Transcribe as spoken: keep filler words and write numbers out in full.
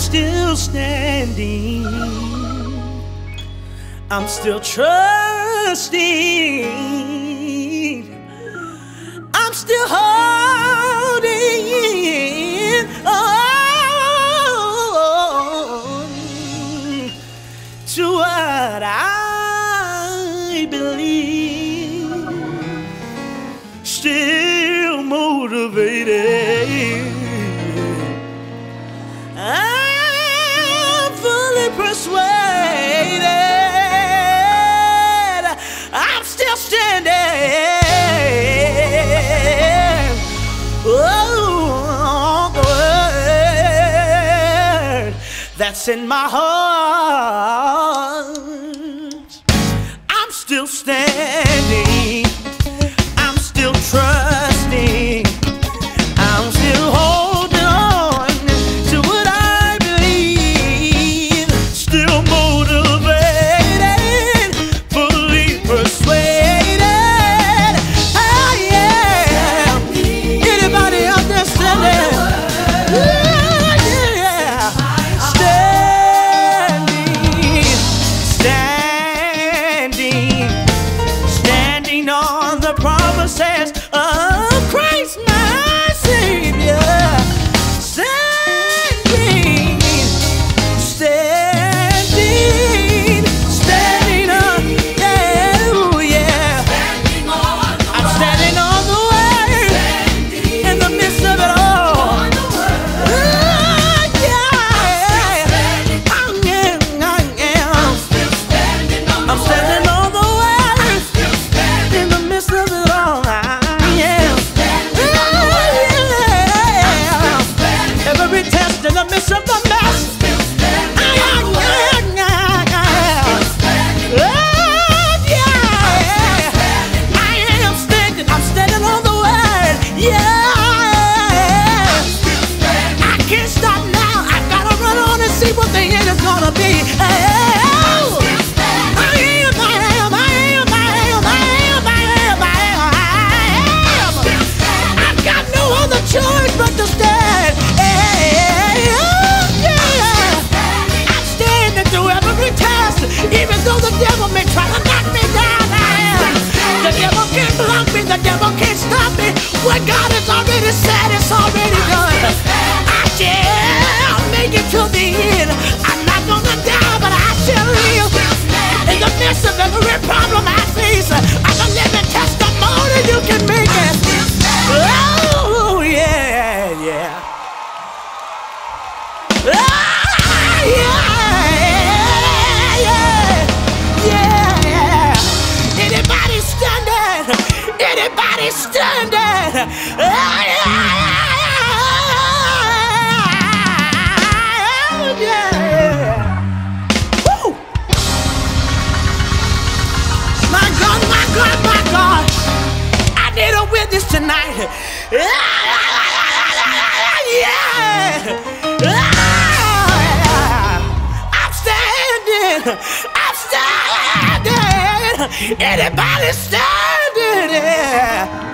still standing. I'm still trusting. I'm still holding on to what I believe. Still motivated. I'm fully persuaded. I'm still standing. Oh, the word that's in my heart. I'm still standing. I'm still trusting. I'm still holding on to what I believe. Still motivated, fully persuaded. I am. Anybody out there standing? Yeah. Standing, standing, standing on the promises of Christ, my Savior. Standing, standing, standing on, yeah, ooh, yeah. I'm standing on the word in the midst of it all. Ooh, yeah. I am, I am. I'm standing on the word in the midst of it all. I am. Ooh, yeah. Every test in the midst of the mess. I am, I am, I am. Oh, yeah. I am standing. I'm standing on the word. Yeah. I can't stop now. I gotta run on and see what the end is gonna be. Oh, I am, I am, I am, I am, I am, I am, I am, I am. I've got no other choice but to stand. Hey, oh, yeah. I'm standing through every test, even though the devil may try to knock me down. I am. The devil can't block me. The devil can't stop me. What God has already said, it's already done. I shall make it to the end. I'm not gonna die, but I shall live. In the midst of every problem I face, I'm a living testimony. You can make it. Oh, yeah, yeah. Ah, yeah, yeah, yeah. Anybody standing? Anybody standing? Ah, yeah, yeah. Woo! My God, my God, my God. I need a witness tonight. Yeah. I'm standing. I'm standing. Anybody standing? Yeah.